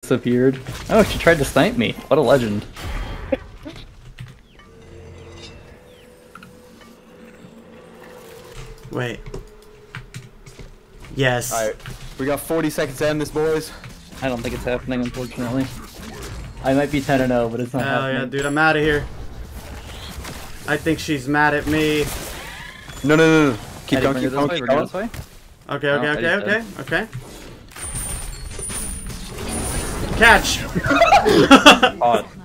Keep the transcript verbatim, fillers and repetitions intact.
disappeared. Oh, she tried to snipe me. What a legend. Wait. Yes. Alright, we got forty seconds to end this, boys. I don't think it's happening, unfortunately. I might be ten and oh, but it's not Hell happening. yeah, dude, I'm out of here. I think she's mad at me. No, no, no, no. Keep Eddie, going, bring keep it going, this way, keep we're going. going this way. Okay, No, okay, okay, Eddie's okay, okay. Catch! Odd.